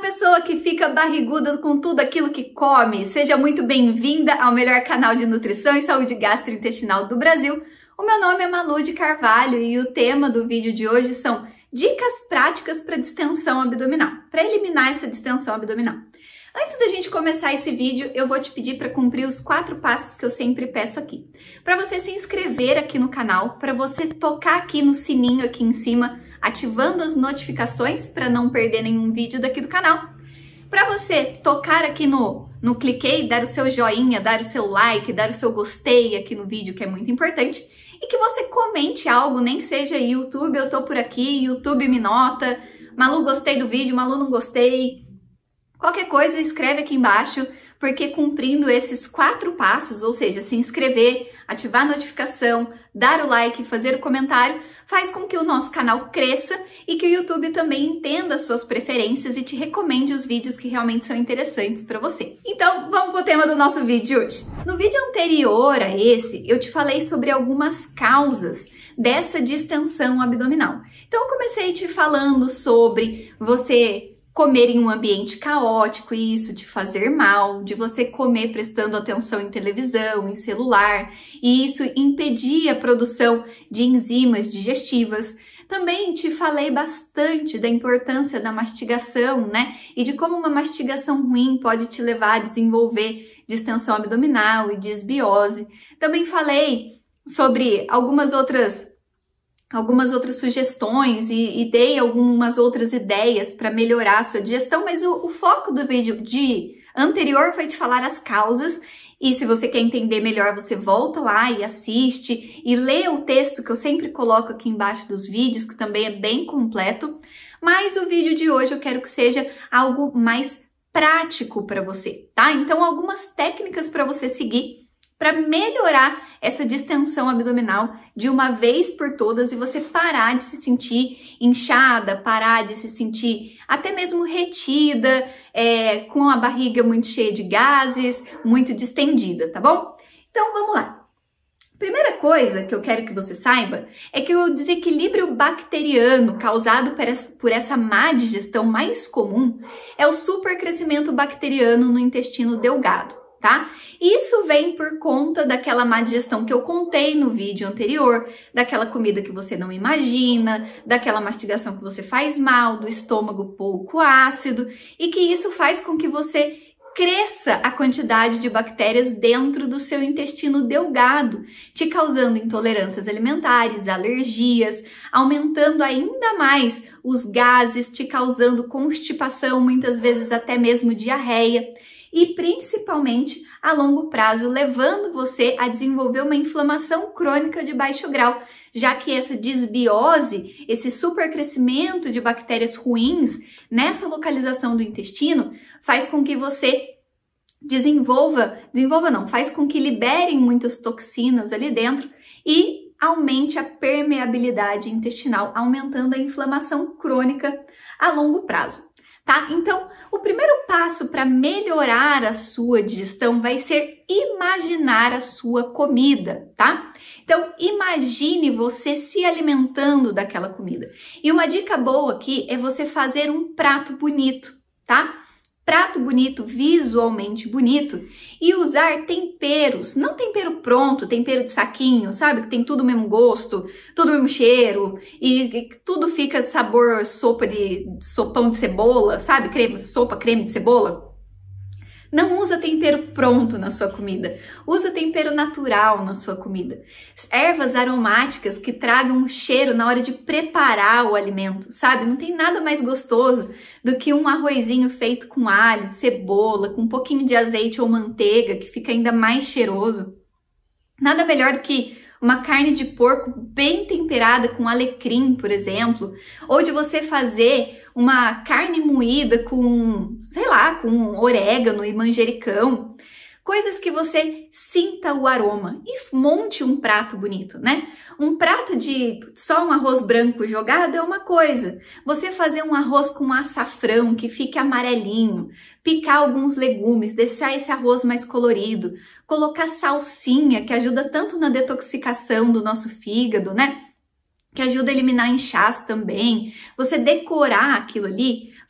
pessoa que fica barriguda com tudo aquilo que come, seja muito bem-vinda ao melhor canal de nutrição e saúde gastrointestinal do Brasil. O meu nome é Malu de Carvalho e o tema do vídeo de hoje são dicas práticas para distensão abdominal, para eliminar essa distensão abdominal. Antes da gente começar esse vídeo, eu vou te pedir para cumprir os 4 passos que eu sempre peço aqui. Para você se inscrever aqui no canal, para você tocar aqui no sininho aqui em cima, ativando as notificações para não perder nenhum vídeo daqui do canal. Para você tocar aqui no cliquei, dar o seu joinha, dar o seu like, dar o seu gostei aqui no vídeo, que é muito importante. E que você comente algo, nem que seja YouTube, eu tô por aqui, YouTube me nota, Malu gostei do vídeo, Malu não gostei. Qualquer coisa, escreve aqui embaixo, porque cumprindo esses 4 passos, ou seja, se inscrever, ativar a notificação, dar o like, fazer o comentário, faz com que o nosso canal cresça e que o YouTube também entenda as suas preferências e te recomende os vídeos que realmente são interessantes para você. Então, vamos para o tema do nosso vídeo de hoje. No vídeo anterior a esse, eu te falei sobre algumas causas dessa distensão abdominal. Então, eu comecei te falando sobre você comer em um ambiente caótico e isso te fazer mal, de você comer prestando atenção em televisão, em celular, e isso impedir a produção de enzimas digestivas. Também te falei bastante da importância da mastigação, né? E de como uma mastigação ruim pode te levar a desenvolver distensão abdominal e disbiose. Também falei sobre algumas outras sugestões e dei algumas outras ideias para melhorar a sua digestão, mas o foco do vídeo anterior foi de falar as causas. E se você quer entender melhor, você volta lá e assiste e lê o texto que eu sempre coloco aqui embaixo dos vídeos, que também é bem completo. Mas o vídeo de hoje eu quero que seja algo mais prático para você, tá? Então, algumas técnicas para você seguir para melhorar essa distensão abdominal de uma vez por todas e você parar de se sentir inchada, parar de se sentir até mesmo retida, com a barriga muito cheia de gases, muito distendida, tá bom? Então vamos lá. Primeira coisa que eu quero que você saiba é que o desequilíbrio bacteriano causado por essa má digestão mais comum é o supercrescimento bacteriano no intestino delgado, tá? Isso vem por conta daquela má digestão que eu contei no vídeo anterior, daquela comida que você não imagina, daquela mastigação que você faz mal, do estômago pouco ácido, e que isso faz com que você cresça a quantidade de bactérias dentro do seu intestino delgado, te causando intolerâncias alimentares, alergias, aumentando ainda mais os gases, te causando constipação, muitas vezes até mesmo diarreia, e principalmente a longo prazo, levando você a desenvolver uma inflamação crônica de baixo grau, já que essa disbiose, esse supercrescimento de bactérias ruins nessa localização do intestino, faz com que você faz com que liberem muitas toxinas ali dentro e aumente a permeabilidade intestinal, aumentando a inflamação crônica a longo prazo. Tá? Então, o primeiro passo para melhorar a sua digestão vai ser imaginar a sua comida, tá? Então, imagine você se alimentando daquela comida. E uma dica boa aqui é você fazer um prato bonito, tá? Prato bonito, visualmente bonito, e usar temperos, não tempero pronto, tempero de saquinho, sabe? Que tem tudo o mesmo gosto, tudo o mesmo cheiro, e tudo fica sabor sopão de cebola, sabe? Creme de cebola. Não usa tempero pronto na sua comida, usa tempero natural na sua comida. Ervas aromáticas que tragam um cheiro na hora de preparar o alimento, sabe? Não tem nada mais gostoso do que um arrozinho feito com alho, cebola, com um pouquinho de azeite ou manteiga, que fica ainda mais cheiroso. Nada melhor do que uma carne de porco bem temperada com alecrim, por exemplo, ou de você fazer uma carne moída com, sei lá, com orégano e manjericão, coisas que você sinta o aroma e monte um prato bonito, né? Um prato de só um arroz branco jogado é uma coisa. Você fazer um arroz com açafrão que fique amarelinho, picar alguns legumes, deixar esse arroz mais colorido, colocar salsinha, que ajuda tanto na detoxicação do nosso fígado, né? Que ajuda a eliminar inchaço também. Você decorar aquilo ali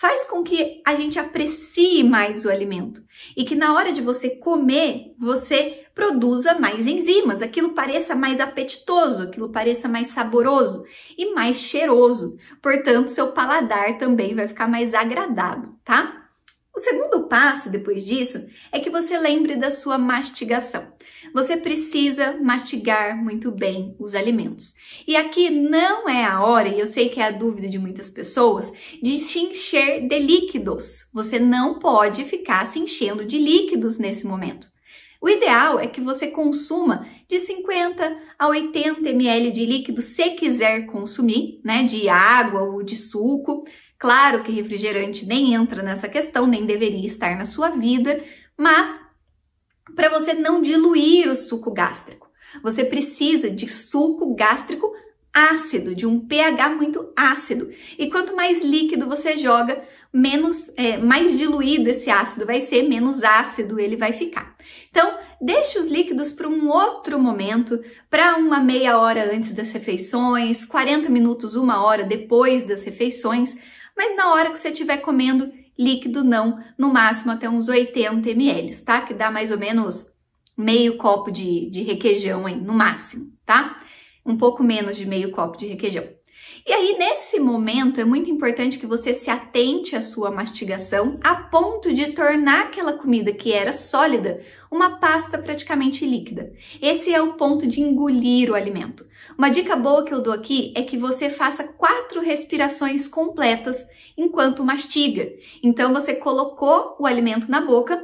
faz com que a gente aprecie mais o alimento e que na hora de você comer, você produza mais enzimas, aquilo pareça mais apetitoso, aquilo pareça mais saboroso e mais cheiroso. Portanto, seu paladar também vai ficar mais agradado, tá? O segundo passo depois disso é que você lembre da sua mastigação. Você precisa mastigar muito bem os alimentos. E aqui não é a hora, e eu sei que é a dúvida de muitas pessoas, de se encher de líquidos. Você não pode ficar se enchendo de líquidos nesse momento. O ideal é que você consuma de 50 a 80 ml de líquido, se quiser consumir, né, de água ou de suco. Claro que refrigerante nem entra nessa questão, nem deveria estar na sua vida, mas para você não diluir o suco gástrico, você precisa de suco gástrico ácido, de um pH muito ácido. E quanto mais líquido você joga, mais diluído esse ácido vai ser, menos ácido ele vai ficar. Então, deixe os líquidos para um outro momento, para uma meia hora antes das refeições, 40 minutos, uma hora depois das refeições, mas na hora que você estiver comendo, líquido não, no máximo até uns 80 ml, tá? Que dá mais ou menos meio copo de requeijão aí, no máximo, tá? Um pouco menos de meio copo de requeijão. E aí, nesse momento, é muito importante que você se atente à sua mastigação a ponto de tornar aquela comida que era sólida uma pasta praticamente líquida. Esse é o ponto de engolir o alimento. Uma dica boa que eu dou aqui é que você faça 4 respirações completas enquanto mastiga. Então, você colocou o alimento na boca,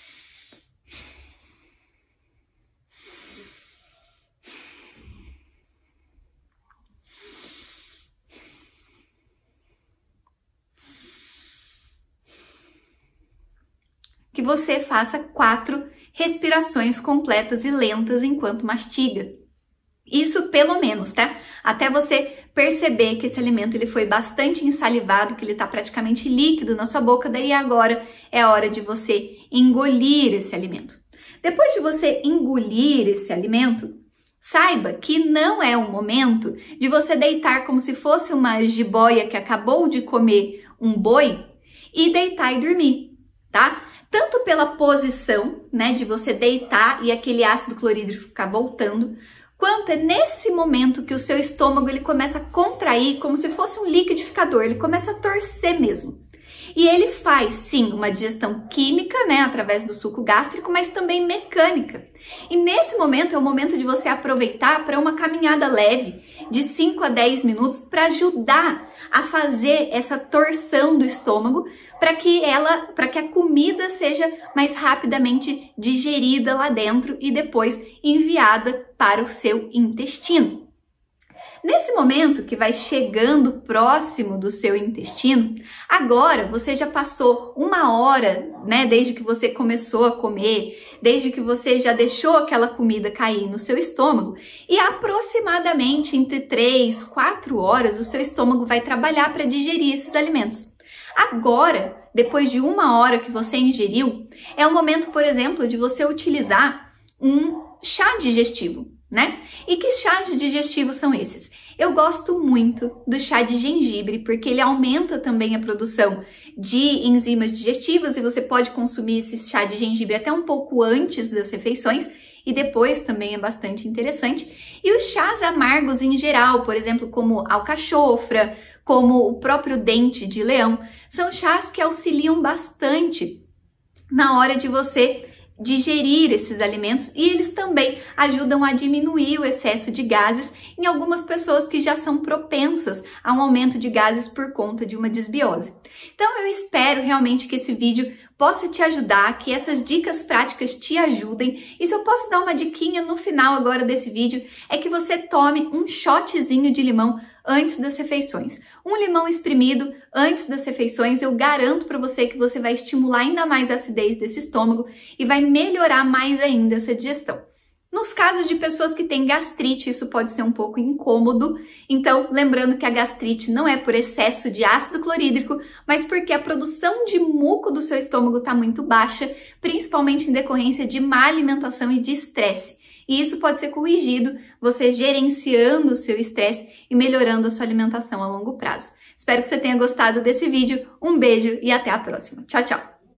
que você faça 4 respirações completas e lentas enquanto mastiga. Isso pelo menos, tá? Até você perceber que esse alimento ele foi bastante ensalivado, que ele está praticamente líquido na sua boca, daí agora é a hora de você engolir esse alimento. Depois de você engolir esse alimento, saiba que não é o momento de você deitar como se fosse uma jiboia que acabou de comer um boi e deitar e dormir, tá? Tanto pela posição, né, de você deitar e aquele ácido clorídrico ficar voltando, quanto é nesse momento que o seu estômago ele começa a contrair como se fosse um liquidificador, ele começa a torcer mesmo. E ele faz, sim, uma digestão química, né, através do suco gástrico, mas também mecânica. E nesse momento é o momento de você aproveitar para uma caminhada leve de 5 a 10 minutos para ajudar a fazer essa torção do estômago para que a comida seja mais rapidamente digerida lá dentro e depois enviada para o seu intestino. Nesse momento que vai chegando próximo do seu intestino, agora você já passou 1 hora, né, desde que você começou a comer, desde que você já deixou aquela comida cair no seu estômago, e aproximadamente entre 3 a 4 horas o seu estômago vai trabalhar para digerir esses alimentos. Agora, depois de 1 hora que você ingeriu, é o momento, por exemplo, de você utilizar um chá digestivo, né? E que chás digestivos são esses? Eu gosto muito do chá de gengibre, porque ele aumenta também a produção de enzimas digestivas e você pode consumir esse chá de gengibre até um pouco antes das refeições e depois também é bastante interessante. E os chás amargos em geral, por exemplo, como alcachofra, como o próprio dente de leão, são chás que auxiliam bastante na hora de você digerir esses alimentos e eles também ajudam a diminuir o excesso de gases em algumas pessoas que já são propensas a um aumento de gases por conta de uma desbiose. Então eu espero realmente que esse vídeo possa te ajudar, que essas dicas práticas te ajudem. E se eu posso dar uma diquinha no final agora desse vídeo, é que você tome um shotzinho de limão antes das refeições. Um limão espremido antes das refeições, eu garanto para você que você vai estimular ainda mais a acidez desse estômago e vai melhorar mais ainda essa digestão. Nos casos de pessoas que têm gastrite, isso pode ser um pouco incômodo, então lembrando que a gastrite não é por excesso de ácido clorídrico, mas porque a produção de muco do seu estômago está muito baixa, principalmente em decorrência de má alimentação e de estresse. E isso pode ser corrigido você gerenciando o seu estresse e melhorando a sua alimentação a longo prazo. Espero que você tenha gostado desse vídeo. Um beijo e até a próxima. Tchau, tchau!